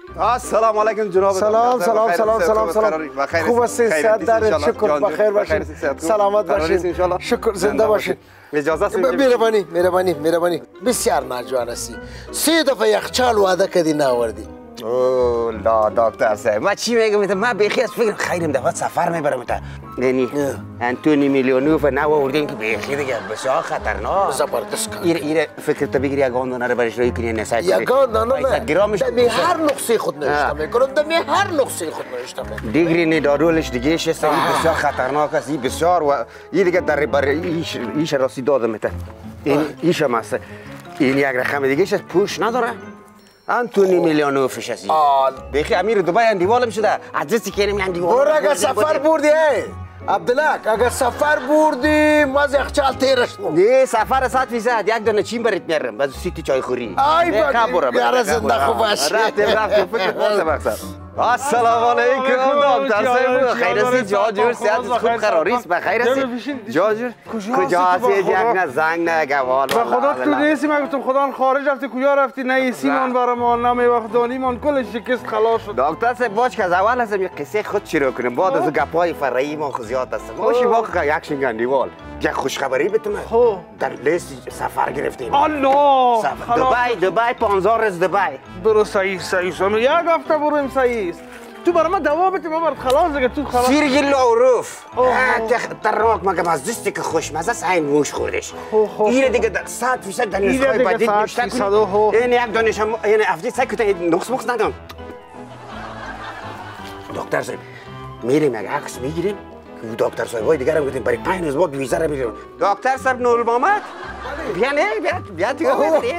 السلام علیکم جناب. سلام. خوب هستین؟ صحت دارید؟ شکر. بخیر باشین. سلامت باشین. شکر. زنده باشین. اجازه است؟ مهربانی. بسیار ناجوان هستی. 3 دفعه یخچال وعده کردی نآوردی. اوه لا دکتر صاحب، ما چی میگم؟ ما بیخی از فکر خیریم دفعه سفر میبرم تا یعنی انتونی میلیونوف نآوردیم که بیخی دیگه بسیار خطرناک. زبردست کار. ایره فکر تا بگیری یگان دانه رو برش روی کنی نسای یگان دانه نه. گرامش دمی هر نقصه خود نوشته میکنم. دمی هر نقصه خود نوشته میکنم. دیگری ندارولش دیگه شست این بسیار خطرناک است. این بسیار و این دیگه در بر ایش راستی دادم میته. ایش هم است. این یک رقم دیگه شست پوش نداره. انتونی میلیونوفش است. بیخی امیر دبی اندیوالم شده. عجزی کنیم اندیوال. برو اگه سفر بردی عبدالله، اگه سفر بردی ماز یخچال تیرش نه سفر 100%. یک دانه چین برات میارم. باز سیتی چای خوری. ای بابا یار زنده خوب باش. رفتم فکر واسه مقصد. السلام علیکم دکتر صاحب. خیر است؟ جا جور صحت خوب قراری است؟ بخیر است؟ جا جور کجا هستی؟ یک نه زنگ نه گوال. به خدا تو نیستی. من گفتم خدا خارج رفتی کجا رفتی؟ نه ایسیمان برام نه میوقدانیمان کلش شکست خلاص شد. دکتر صاحب باش که از اول هستم یک قصه خود شروع کنیم. بعد از گپای فرعی ما زیاد است. باشی واقعا یک شنگندیوال. یک خوشخبری بتونم در لیست سفر گرفتیم. الله دبی 15 روز دبی. برو صحیح یک هفته بریم صحیح است. تو برای ما دوا بده ما برات خلاص دیگه. تو خلاص سیرگل عروف ترناک مگم از دستی که خوشمزه است این موش خوردش. این دیگه 100% در نسخه بعدی نوشته کنید. این یک دانش هم این افدی سکوت نقص ندارم. دکتر صاحب میریم یک عکس میگیریم. دکتر صاحبای دیگر هم گفتیم برای 5 روز بعد ویزا رو میگیریم. دکتر صاحب نور محمد بیا دیگه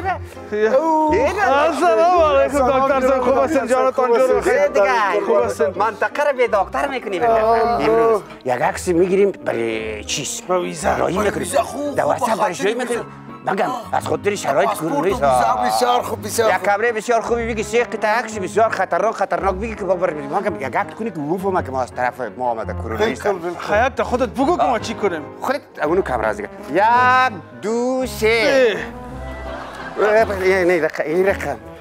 السلام علیکم دکتر صاحب. خوب هستین؟ جانتان جور بخیر دیگه. خوب هستین؟ منطقه رو به دکتر میکنیم امروز. یک عکس میگیریم برای چیز؟ ویزا رایی میکنیم. در واسه برش رایی میکنیم. مگم از خاطر شرایط کرونا بسیار خوب. یک کمره بسیار خوبی بگی 3 قطعه عکس بسیار خطرناک بگی که بابا مگم یک عکس کنی که گفتم که ما از طرف ما آمده کرونا نیست. حیات خودت بگو که ما چی کنیم. خودت اونو کامera از دیگه 1 2 3 این رقم